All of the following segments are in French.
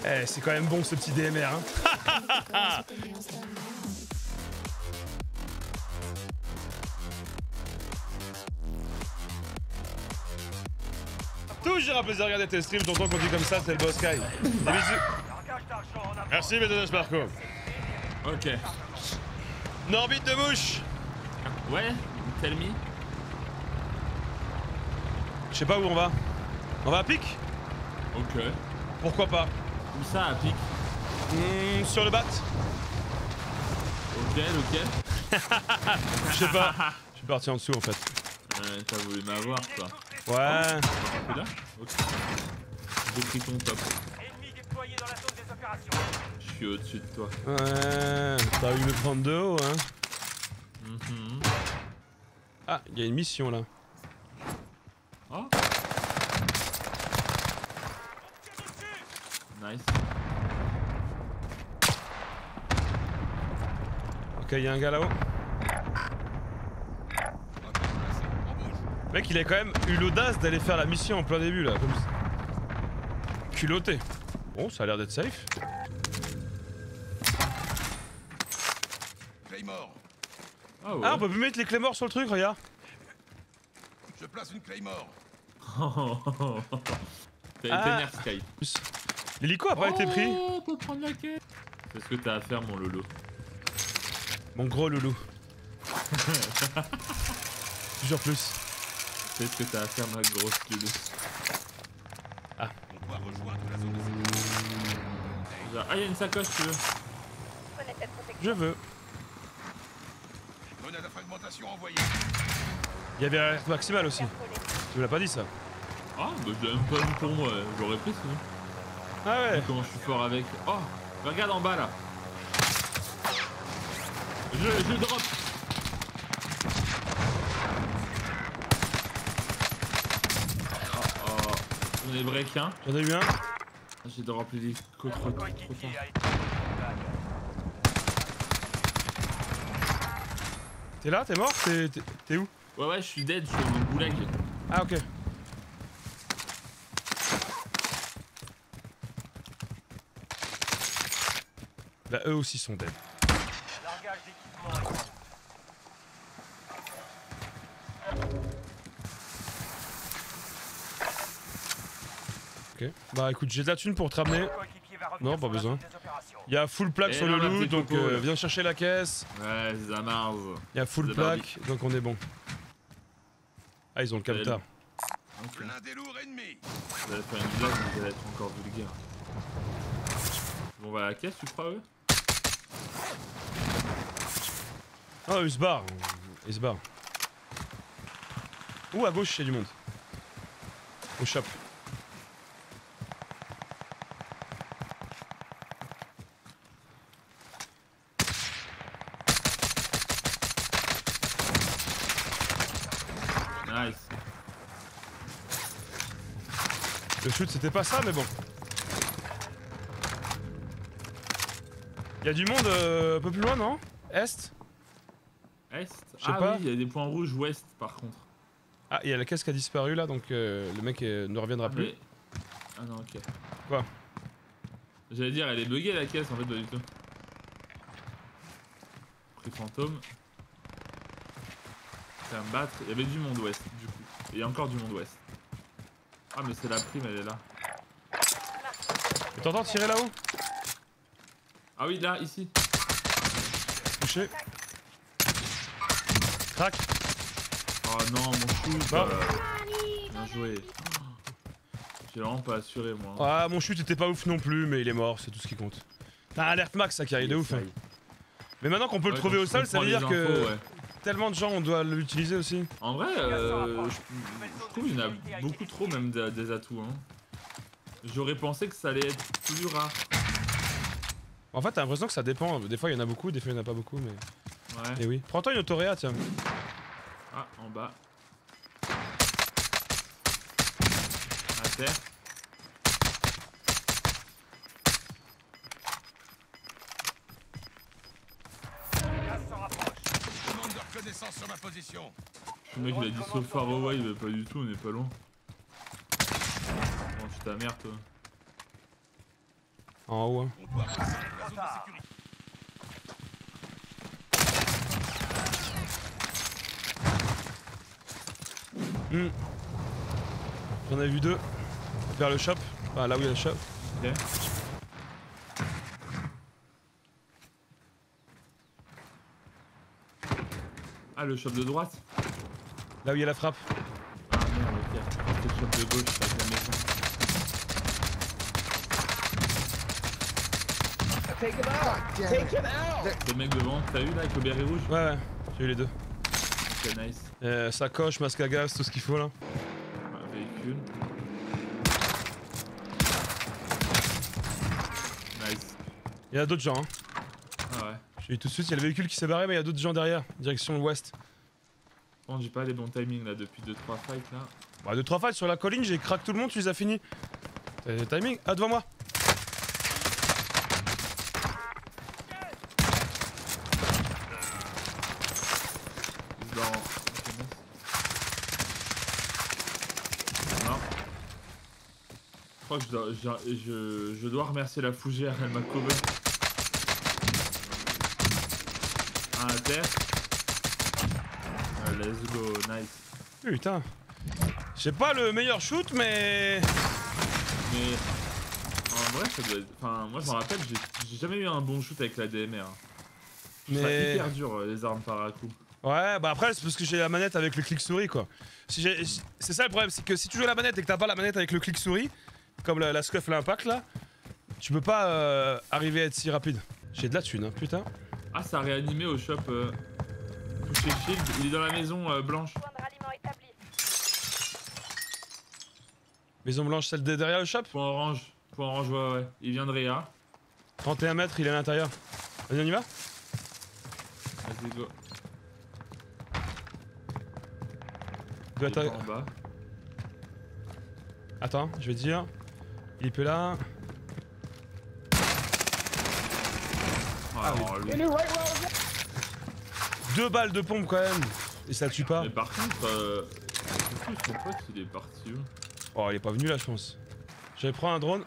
Eh, c'est quand même bon ce petit DMR, hein. Toujours un plaisir de regarder tes streams, tonton, quand tu dis comme ça, c'est le boss Sky. Des bisous. Merci, Méthode Marco. Ok. Norbit de mouche. Ouais, tell me. Je sais pas où on va. On va à pic? Ok. Pourquoi pas? Où ça, à pic? Sur le bat. Ok, ok. Je sais pas. Je suis parti en dessous en fait. T'as voulu m'avoir, toi. Ouais. T'es là? Ok. J'ai pris ton top. Je suis au-dessus de toi. Ouais. T'as eu me prendre de haut, hein. Ah, il y a une mission là. Oh. Nice. Ok, il y a un gars là-haut. Mec, il a quand même eu l'audace d'aller faire la mission en plein début là, comme ça. Culotté. Bon, ça a l'air d'être safe. Claymore. Ah ouais. Ah, on peut plus mettre les Claymores sur le truc, regarde. Je place une Claymore. T'as été nerf Sky. L'hélico a pas été pris. Oh, pour prendre la quête. C'est ce que t'as à faire, mon loulou. Mon gros loulou. Toujours plus. C'est ce que t'as à faire, ma grosse loulou. Ah. On doit rejoindre la zone de sécurité. Ah, y'a une sacoche, tu veux? Je veux. Grenade à fragmentation envoyée. Il y avait l'alerte maximale aussi. Tu me l'as pas dit ça? Ah, bah je l'ai même pas vu pour moi, j'aurais pris sinon. Ah ouais. Comment je suis fort avec. Oh, regarde en bas là. Je drop. Oh, j'en ai break un. J'en ai eu un. J'ai drop l'hélico trop tard. T'es là? T'es mort? T'es où? Ouais, je suis dead, je suis au goulag. Ah ok. Bah eux aussi sont dead. Ok. Bah écoute, j'ai de la thune pour te ramener. Non, pas besoin. Il y a full plaque Et sur là, le ma loot, petite donc coco, là. viens chercher la caisse. Ouais, ça marche. Il y a full C'est plaque, donc on est bon. Ah, ils ont le capteur. Ok. Plein des lourds ennemis. Vous allez faire une blague, mais vous allez être encore vulgaire. Bon, bah, la caisse, tu crois, eux? Oh, il se barre. Il se barre. Ouh, à gauche, il y a du monde. Au shop. Nice. Le shoot, c'était pas ça, mais bon. Il y a du monde un peu plus loin, non? Est? Est? Je sais Ah pas. oui, il y a des points rouges ouest, par contre. Ah, il y a la caisse qui a disparu là, donc le mec ne reviendra plus. Mais... Ah non, ok. Quoi? J'allais dire, elle est buggée la caisse, en fait, pas du tout. Prix fantôme. C'est un battre. Il y avait du monde ouest, du coup. Et il y a encore du monde ouest. Ah, mais c'est la prime, elle est là. T'entends tirer là-haut? Ah oui, là, ici. Touché. Crac. Oh non, mon shoot. Bon. Bien joué. J'ai vraiment pas assuré, moi. Ah, mon chute était pas ouf non plus, mais il est mort, c'est tout ce qui compte. T'as un alerte max, ça qui arrive de ouf. Hein. Mais maintenant qu'on peut le trouver au sol, ça veut dire que tellement de gens on doit l'utiliser aussi. En vrai, je trouve qu'il y en a beaucoup trop même des atouts. Hein. J'aurais pensé que ça allait être plus rare. En fait, t'as l'impression que ça dépend. Des fois, il y en a beaucoup, des fois, il y en a pas beaucoup, mais. Ouais. Et oui. Prends-toi une autoréa, tiens. Ah, en bas. À terre. Demande de reconnaissance sur ma position. Le mec il a dit so far away, mais pas du tout, on est pas loin. Bon, je ta mère toi. En haut, hein. On doit rejoindre la zone de sécurité. J'en ai vu 2. Vers le shop. Enfin, là où il y a le shop. Ok. Ah, le shop de droite. Là où il y a la frappe. Ah merde, ok. C'est le shop de gauche, avec la maison. Le mec devant, t'as vu là avec le béret rouge? Ouais, j'ai eu les 2. Ok, nice. Sacoche, masque à gaz, tout ce qu'il faut là. Ouais, véhicule. Nice. Il y a d'autres gens, hein. Ah ouais. J'ai eu tout de suite, il y a le véhicule qui s'est barré, mais il y a d'autres gens derrière, direction ouest. Bon, j'ai pas les bons timings là depuis 2-3 fights là. Bah, 2-3 fights sur la colline, j'ai crack tout le monde, tu les as finis. T'as le timing? Ah, devant moi! Il se barre en. Non. Je crois que je dois remercier la fougère, elle m'a cover. Un à terre. Let's go, nice. Putain. J'ai pas le meilleur shoot, mais. Mais en vrai, ça doit être. Enfin, moi je me rappelle, j'ai jamais eu un bon shoot avec la DMR. C'est hyper dur les armes par à coup. Ouais, bah après, c'est parce que j'ai la manette avec le clic souris quoi. C'est ça le problème, c'est que si tu joues la manette et que t'as pas la manette avec le clic souris, comme la Scuff l'Impact là, tu peux pas arriver à être si rapide. J'ai de la thune, hein, putain. Ah, ça a réanimé au shop. Touché shield, il est dans la maison blanche. Maison blanche, celle de derrière le shop? Point orange, ouais. Il vient de Réa. 31 mètres, il est à l'intérieur. Vas-y, on y va? Vas-y, go. Go, Il est en bas. Attends, je vais te dire. Il peut là. Ah, alors, lui. 2 balles de pompe quand même. Et ça tue pas. Mais par contre, son pote il est parti où? Oh, il est pas venu là, je pense. Je vais prendre un drone.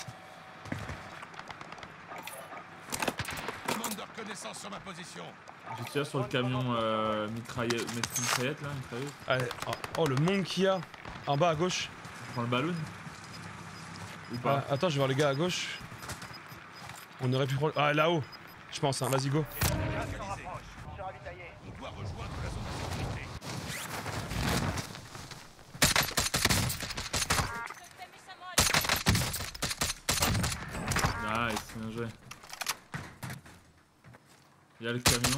Demande de reconnaissance sur ma position. Je tire sur le camion mitraillette là, mitrailleuse. Allez, oh, le monde qu'il y a. En bas à gauche. On prend le ballon? Ou pas? Attends, je vais voir les gars à gauche. On aurait pu prendre. Ah, là-haut. Je pense, hein. Vas-y, go. On doit rejoindre la zone de sécurité. Nice, bien joué. Il y a le camion.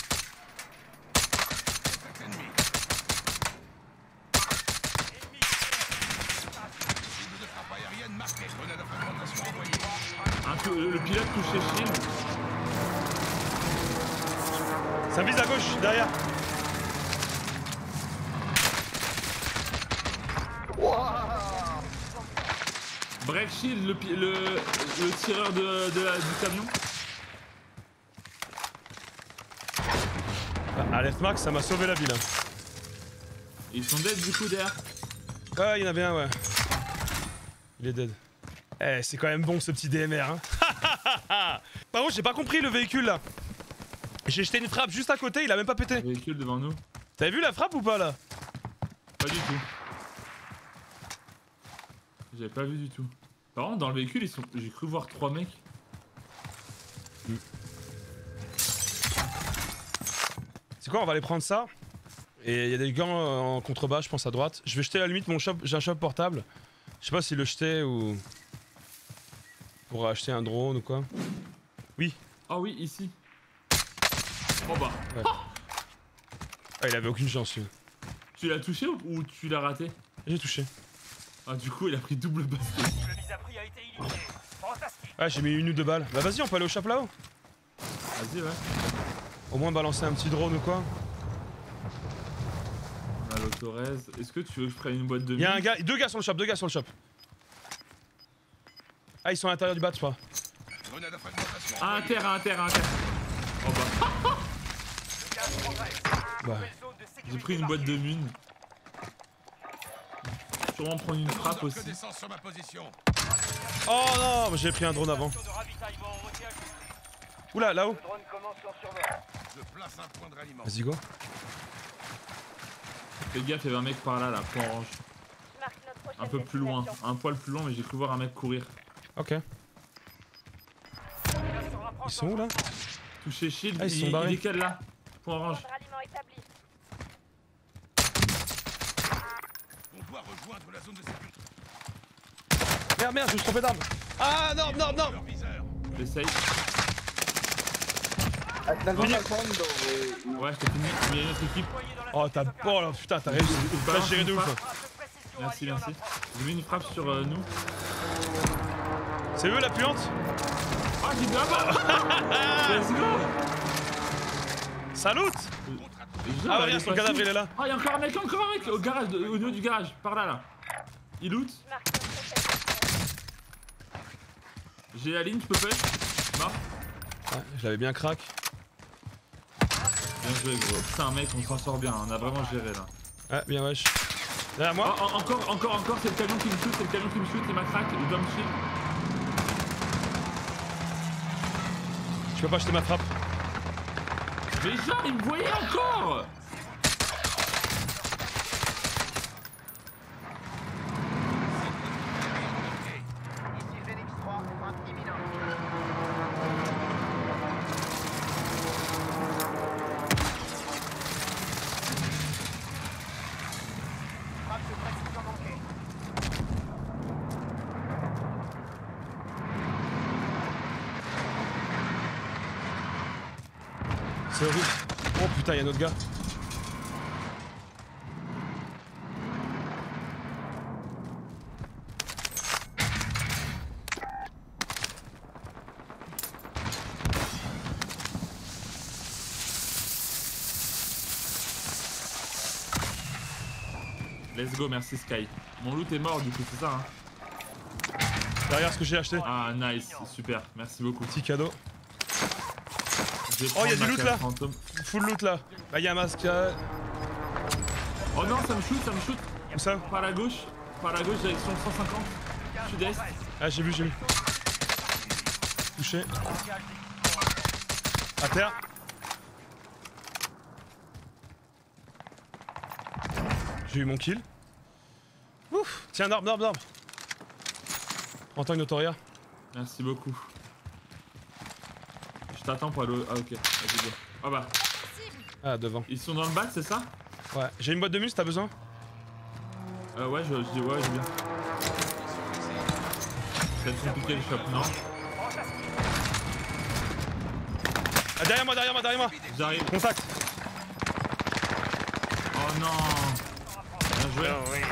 Ennemi. Cible de frappe aérienne marquée. Grenade à fragmentation envoyée. Le pilote touché shield. Ça vise à gauche, derrière. Break shield, le tireur du camion. Alert Max, ça m'a sauvé la vie là. Ils sont dead du coup derrière. Ouais, il y en avait un, ouais. Il est dead. Eh, c'est quand même bon ce petit DMR, hein. Par contre, j'ai pas compris le véhicule là. J'ai jeté une frappe juste à côté, il a même pas pété. Véhicule devant nous. T'avais vu la frappe ou pas là? Pas du tout. J'avais pas vu du tout. Par contre, dans le véhicule, j'ai cru voir 3 mecs. C'est quoi, on va aller prendre ça. Et il y a des gants en contrebas, je pense à droite. Je vais jeter à la limite mon shop, j'ai un shop portable. Je sais pas si le jeter ou... pour acheter un drone ou quoi. Oui. Ah oui, ici. Oh bah. Ouais. Ah, il avait aucune chance lui. Tu l'as touché ou tu l'as raté? J'ai touché. Ah du coup il a pris double basket. Le mise à prix a été éliminé. Fantastique. Ah, j'ai mis 1 ou 2 balles. Bah vas-y, on peut aller au shop là-haut. Vas-y ouais. Au moins balancer un petit drone ou quoi. On a l'autorez. Est-ce que tu veux que je prenne une boîte de Y'a un mine? gars, 2 gars sur le shop, 2 gars sur le shop. Ah, ils sont à l'intérieur du bat, je crois. Grenade à fragmentation Ah, envoyée. à terre. Oh bah. Le gaz progresse. Bah. Nouvelle zone de sécurité J'ai pris une boîte de mine. sûrement prendre une frappe aussi. Reconnaissance sur ma position. Oh non, j'ai pris un drone avant. De ravitaillement au requin. Oula, là-haut. Le drone commence son survol. Je place un point de ralliement. Vas-y, go. Fais gaffe, il y avait un mec par là, point orange. Marque notre prochaine Un peu plus loin, destination. un poil plus loin, mais j'ai cru voir un mec courir. Ok. Ils sont où là? Touché shield, Ah, ils sont barrés. il décale là. Point orange. Point de ralliement établi. On doit rejoindre la zone de sécurité. Merde, merde, je me suis trompé d'arme. Ah non, non, non. Leur viseur. J'essaye. Fini. Ouais, je t'ai fini. Il y a une autre équipe. Oh, t'as... Oh là, putain, t'as réussi. T'as balance géré de une ouf. frappe. Merci, merci. J'ai vu une frappe sur nous. C'est eux la puante? Ah, j'ai de la balle. Let's go. Salut. Ah, regarde, son cadavre, il est là. Ah, il y a encore un mec au garage, au niveau du garage, par là, là. Il loot. Marque notre prochaine destination. J'ai la ligne, tu peux faire. Mort. Ouais, je l'avais bien crack. Bien joué, gros. Putain, mec, on s'en sort bien. On a vraiment géré là. Ouais, bien wesh. Derrière moi. Oh, encore, c'est le camion qui me shoot, c'est ma crack, il doit me shield. Tu peux pas acheter ma frappe. Mais genre, il me voyait encore. Ici Phoenix 3, frappe imminente. Frappe de précision manquée. C'est horrible. Oh putain, y'a un autre gars. Let's go, merci Sky. Mon loot est mort du coup, c'est ça hein. Derrière ce que j'ai acheté. Ah nice, super, merci beaucoup. Petit cadeau. Je vais Oh, y a prendre du ma loot, carte là. fantôme. Full loot là. Bah, y'a un masque. Oh non, ça me shoot. Où ça? Par la gauche, direction 150, sud-est. Ah, j'ai vu. Touché. À terre. J'ai eu mon kill. Ouf. Tiens, arbre. Prends-toi une autoria. Merci beaucoup. Je t'attends pour aller au... Ah ok, vas-y go. Ah bah, Ah, devant. ils sont dans le bac, c'est ça? Ouais. J'ai une boîte de mus, t'as besoin? Ouais, j'ai bien. C'est compliqué le shop, non? Ah, derrière moi. J'arrive. Contact. Oh non. Bien joué.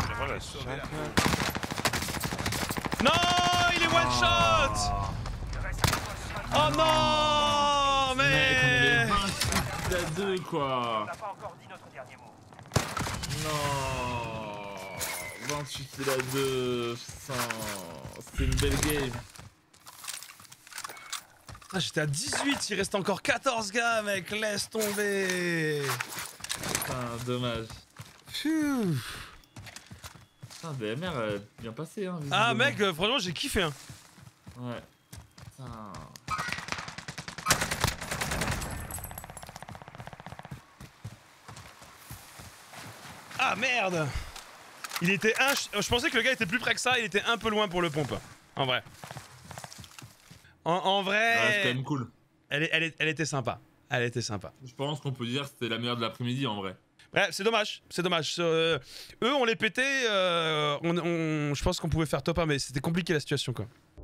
Non, il est one shot. Oh non, Mec, on est mais. 26 à 2 On quoi. n'a pas encore dit notre dernier mot. Non. 28 à 2. Putain. C'était une belle game. Ah, j'étais à 18, il reste encore 14 gars, mec, laisse tomber. Putain, dommage. Pfiou. Putain, DMR, bien passé hein. Ah, visiblement. mec, franchement, j'ai kiffé. Hein. Ouais. Putain. Ah, merde. Il était je pensais que le gars était plus près que ça, il était un peu loin pour le pompe. En vrai. En vrai. Ouais, c'est quand même cool. Elle était sympa. Elle était sympa. Je pense qu'on peut dire que c'était la meilleure de l'après-midi en vrai. Bref, c'est dommage. Eux, on les pétait. Je pense qu'on pouvait faire top 1, mais c'était compliqué la situation, quoi.